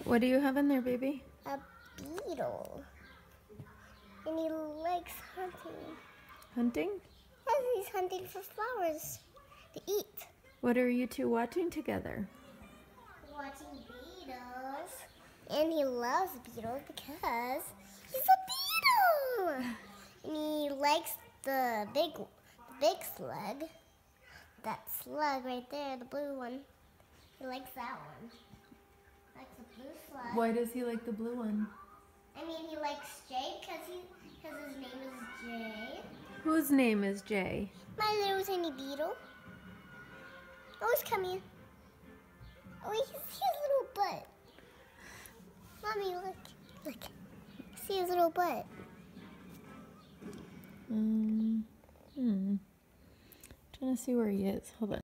What do you have in there, baby? A beetle. And he likes hunting. Hunting? Yes, he's hunting for flowers to eat. What are you two watching together? Watching beetles. And he loves beetles because he's a beetle. And he likes the big slug. That slug right there, the blue one. He likes that one. He likes the blue slug. Why does he like the blue one? I mean, he likes Jay because his name is Jay. Whose name is Jay? My little tiny beetle. Oh, he's coming. Oh, he's his little butt. Mommy, look. Look. See his little butt. Trying to see where he is. Hold on.